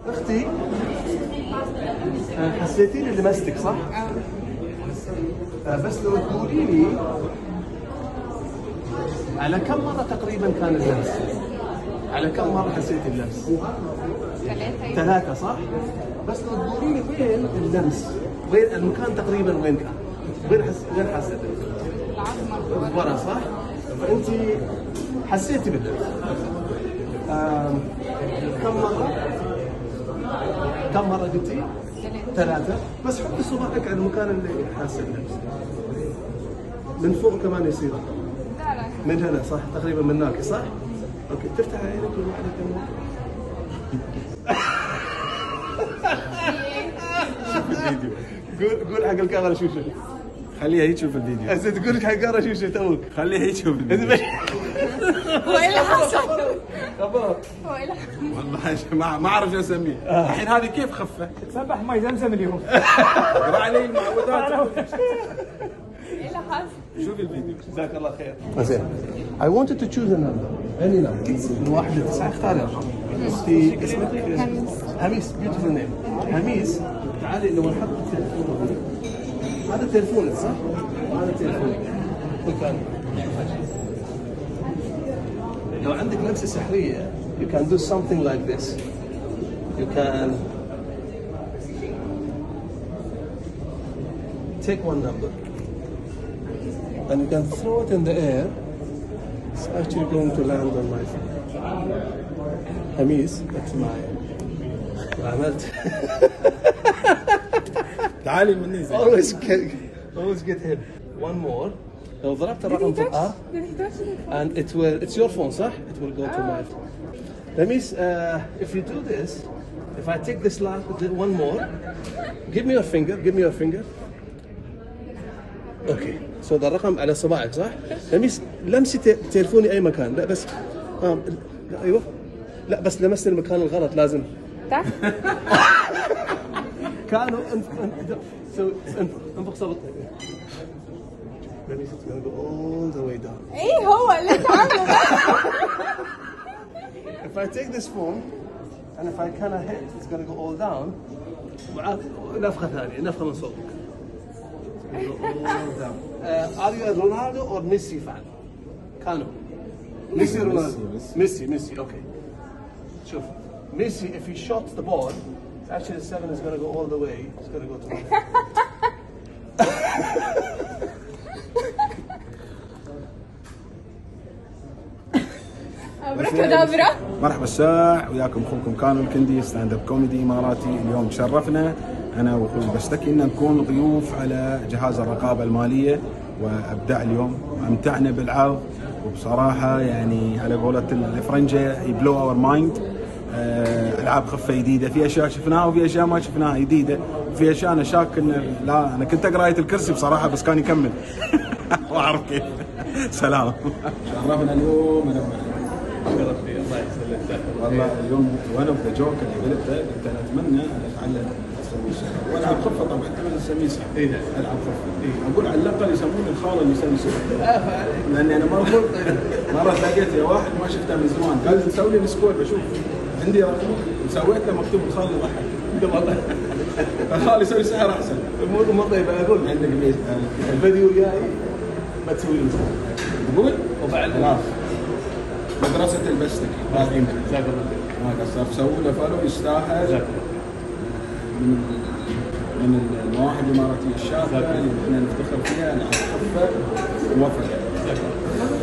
اختي حسيتيني لمستك صح؟ بس لو تقولي لي على كم مرة تقريبا كان اللمس؟ على كم مرة حسيت اللمس؟ 3 صح؟ بس لو تقولي لي وين اللمس؟ وين المكان تقريبا وين كان؟ وين حسيت؟ العظمة ورا صح؟ فأنت حسيتي باللمس. كم مرة قلتي؟ 3 بس حطي صباعك على المكان اللي حاسة اللمس. من فوق كمان يصير. من هنا صح؟ تقريبا من هناك صح؟ اوكي تفتح عينك وواحدة كمان. شوف الفيديو. قول حق الكاميرا شوف خليها هي تشوف الفيديو. هسه تقول لك حق الكاميرا شوف توك. خليها هي تشوف الفيديو. هو ايه اللي حصل؟ خبر. هو ايه اللي حصل؟ والله ما اعرف شو اسميه. الحين هذه كيف خفه؟ سبح ماي زمزم اليوم. اقرا علي المعوذات. ايه اللي حصل؟ شوف الفيديو. جزاك الله خير. زين. I wanted to choose a number. Any number. من 1 ل 9 اختاري رقم. انت اسمك؟ هميس. Beautiful name. هميس تعالي لو نحط التليفون. هذا تليفونك صح؟ هذا تليفونك. مكان. لو عندك لمسة سحرية you can do something like this. You can take one number and you can throw it in the air. It's actually going to land on my phone. Hamis, that's my عملت. تعالي مني زين. always get hit. One more. لو ضربت الرقم في الأرض and it's your phone صح؟ It will go to my phone. Hamis, if you do this, if I take this one more, give me your finger. Okay. So ده الرقم على صباعك صح؟ لمس لمسي تليفوني أي مكان. لا بس لا أيوه. لا بس لمست المكان الغلط لازم. تعال. كانوا انفخ صوتك. Maybe it's going to go all the way down. ايه هو اللي انت عامله ده؟ If I take this phone and if I kind of hit, it's going to go all down. نفخة ثانية، نفخة من صوتك. All down. Are you a Ronaldo or Messi fan? كانوا. Messi Ronaldo. Messi. Okay. شوف. Messi, if he shots the ball, actually the 7 is going to go all the way. It's going to go to my مرحبا الساع وياكم اخوكم كانوا الكندي ستاند اب كوميدي اماراتي. اليوم تشرفنا انا واخوي بشتكي ان نكون ضيوف على جهاز الرقابه الماليه وابدع اليوم وامتعنا بالعرض وبصراحه يعني على قولة الفرنجه يبلو اور مايند. العاب خفه جديده، في اشياء شفناها وفي اشياء ما شفناها جديده، وفي اشياء انا شاك ان لا انا كنت اقرا آية الكرسي بصراحه بس كان يكمل. ما اعرف كيف. سلام. شرفنا اليوم انا الله يسلمك. والله اليوم وانا ذا جوك اللي قلته قلت انا اتمنى ان اتعلم السميسه والعب خفه طبعا اتمنى السميسه. اي نعم العب خفه. اقول على الاقل يسموني الخاله اللي يسمي لاني انا مره لقيت يا واحد ما شفته من زمان قال لي سوي لي السكور بشوف عندي رقم وسويت له مكتوب الخاله ضحك. الخاله يسوي سحر احسن. مو طيب انا اقول عندك الفيديو جاي ما تسوي لي تقول وبعد خلاص مدرسة البستك باقينا. جزاك الله خير. ما قصر سووا له فالو يستاهل من المواهب الاماراتيه الشابه اللي احنا نفتخر فيها. العاب خفه موفقه.